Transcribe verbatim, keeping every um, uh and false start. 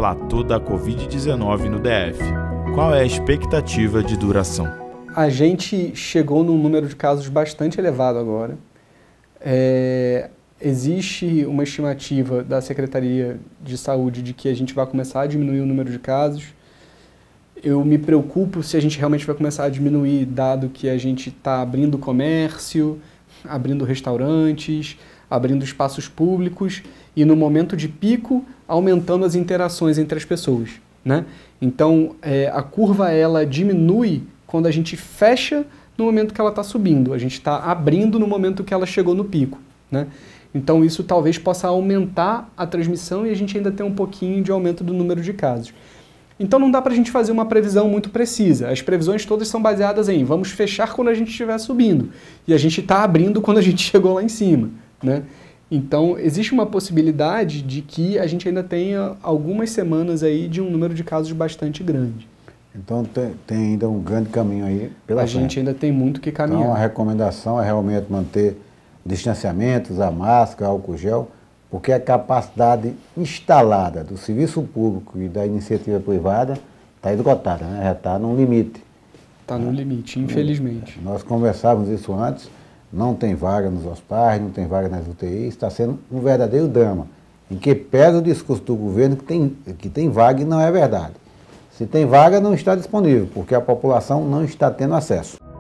platô da covid dezenove no D F. Qual é a expectativa de duração? A gente chegou num número de casos bastante elevado agora. É, existe uma estimativa da Secretaria de Saúde de que a gente vai começar a diminuir o número de casos. Eu me preocupo se a gente realmente vai começar a diminuir, dado que a gente está abrindo comércio, abrindo restaurantes, abrindo espaços públicos e no momento de pico aumentando as interações entre as pessoas, né? Então é, a curva ela diminui quando a gente fecha no momento que ela está subindo, a gente está abrindo no momento que ela chegou no pico, né? Então isso talvez possa aumentar a transmissão e a gente ainda tem um pouquinho de aumento do número de casos. Então não dá para a gente fazer uma previsão muito precisa. As previsões todas são baseadas em vamos fechar quando a gente estiver subindo e a gente está abrindo quando a gente chegou lá em cima, né? Então existe uma possibilidade de que a gente ainda tenha algumas semanas aí de um número de casos bastante grande. Então tem, tem ainda um grande caminho aí pela frente. A gente ainda tem muito que caminhar. Então a recomendação é realmente manter o distanciamento, usar máscara, álcool gel, porque a capacidade instalada do serviço público e da iniciativa privada está esgotada, né? Já está no limite. Está no limite, infelizmente. Nós conversávamos isso antes, não tem vaga nos hospitais, não tem vaga nas U T Is, está sendo um verdadeiro drama, em que pega o discurso do governo que tem, que tem vaga e não é verdade. Se tem vaga, não está disponível, porque a população não está tendo acesso.